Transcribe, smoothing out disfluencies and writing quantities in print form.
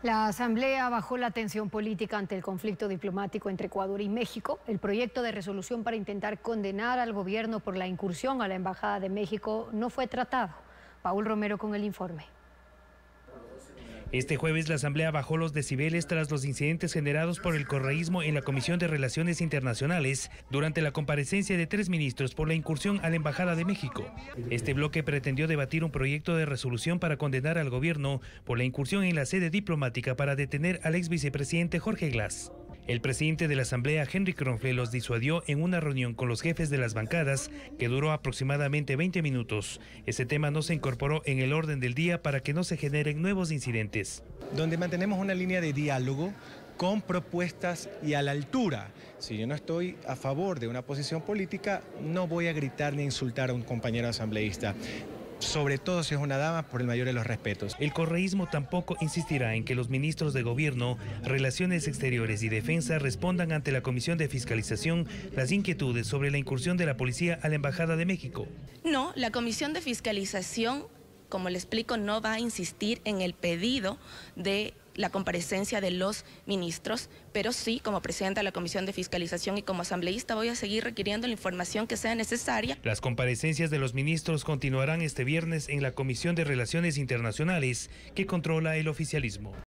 La Asamblea bajó la tensión política ante el conflicto diplomático entre Ecuador y México. El proyecto de resolución para intentar condenar al gobierno por la incursión a la Embajada de México no fue tratado. Paul Romero con el informe. Este jueves la Asamblea bajó los decibeles tras los incidentes generados por el correísmo en la Comisión de Relaciones Internacionales durante la comparecencia de 3 ministros por la incursión a la Embajada de México. Este bloque pretendió debatir un proyecto de resolución para condenar al gobierno por la incursión en la sede diplomática para detener al ex vicepresidente Jorge Glass. El presidente de la Asamblea, Henry Kronfle, los disuadió en una reunión con los jefes de las bancadas que duró aproximadamente 20 minutos. Ese tema no se incorporó en el orden del día para que no se generen nuevos incidentes. Donde mantenemos una línea de diálogo con propuestas y a la altura. Si yo no estoy a favor de una posición política, no voy a gritar ni insultar a un compañero asambleísta. Sobre todo si es una dama, por el mayor de los respetos. El correísmo tampoco insistirá en que los ministros de Gobierno, Relaciones Exteriores y Defensa respondan ante la Comisión de Fiscalización las inquietudes sobre la incursión de la policía a la Embajada de México. No, la Comisión de Fiscalización, como le explico, no va a insistir en el pedido de la comparecencia de los ministros, pero sí, como presidenta de la Comisión de Fiscalización y como asambleísta, voy a seguir requiriendo la información que sea necesaria. Las comparecencias de los ministros continuarán este viernes en la Comisión de Relaciones Internacionales, que controla el oficialismo.